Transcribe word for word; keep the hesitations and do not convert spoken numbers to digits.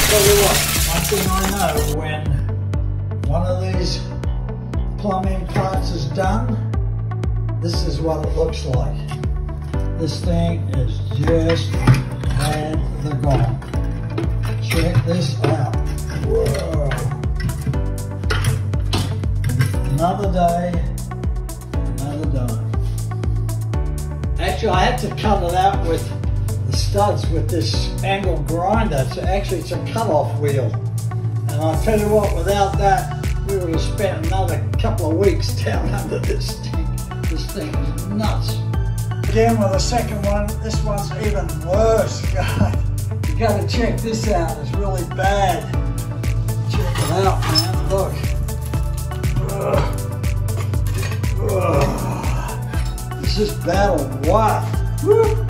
Tell you what, one thing I know, when one of these plumbing parts is done, this is what it looks like. This thing is just had the gone. Check this out. Whoa. Another day, another day. Actually, I had to cut it out with the studs with this angle grinder. So actually, it's a cut-off wheel. And I'll tell you what, without that, we would have spent another couple of weeks down under this thing. This thing is nuts. Again with the second one, this one's even worse. God, you gotta check this out, it's really bad. Check it out, man, look. Ugh. Ugh. This is battle white. Woo.